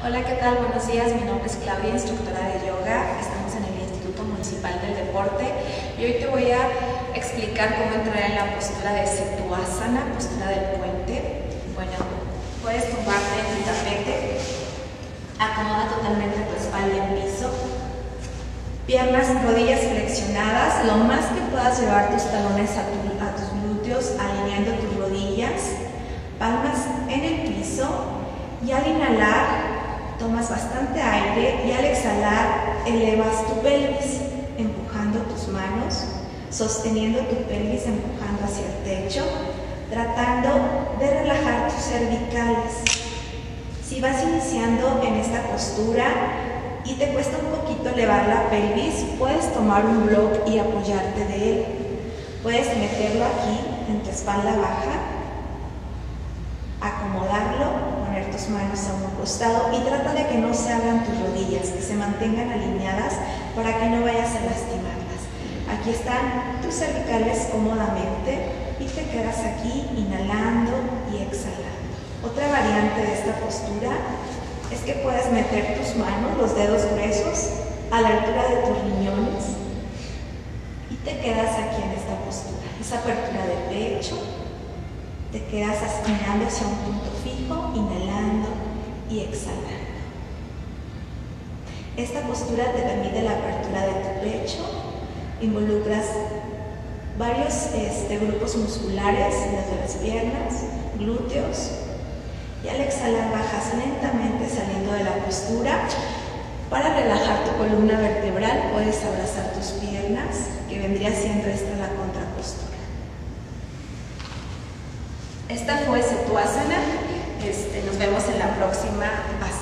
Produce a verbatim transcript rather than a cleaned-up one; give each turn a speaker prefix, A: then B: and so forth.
A: Hola, ¿qué tal? Buenos días, mi nombre es Claudia, instructora de yoga. Estamos en el Instituto Municipal del Deporte y hoy te voy a explicar cómo entrar en la postura de Setuasana, postura del puente. Bueno, puedes tumbarte en tu tapete, acomoda totalmente tu espalda en piso, piernas, rodillas flexionadas, lo más que puedas llevar tus talones a, tu, a tus glúteos, alineando tus rodillas, palmas en el piso, y al inhalar tomas bastante aire y al exhalar elevas tu pelvis, empujando tus manos, sosteniendo tu pelvis, empujando hacia el techo, tratando de relajar tus cervicales. Si vas iniciando en esta postura y te cuesta un poquito elevar la pelvis, puedes tomar un block y apoyarte de él. Puedes meterlo aquí en tu espalda baja, acomodarlo, poner tus manos a un costado y trata de que no se abran tus rodillas, que se mantengan alineadas para que no vayas a lastimarlas. Aquí están tus cervicales cómodamente y te quedas aquí inhalando y exhalando. Otra variante de esta postura es que puedes meter tus manos, los dedos gruesos, a la altura de tus riñones y te quedas aquí en esta postura. Esa apertura de pecho. Te quedas mirando hacia un punto fijo, inhalando y exhalando. Esta postura te permite la apertura de tu pecho, involucras varios este, grupos musculares, desde las piernas, glúteos, y al exhalar bajas lentamente saliendo de la postura. Para relajar tu columna vertebral puedes abrazar tus piernas, que vendría siendo esta la contrapostura. Esta fue Setuasana. Este, nos vemos en la próxima.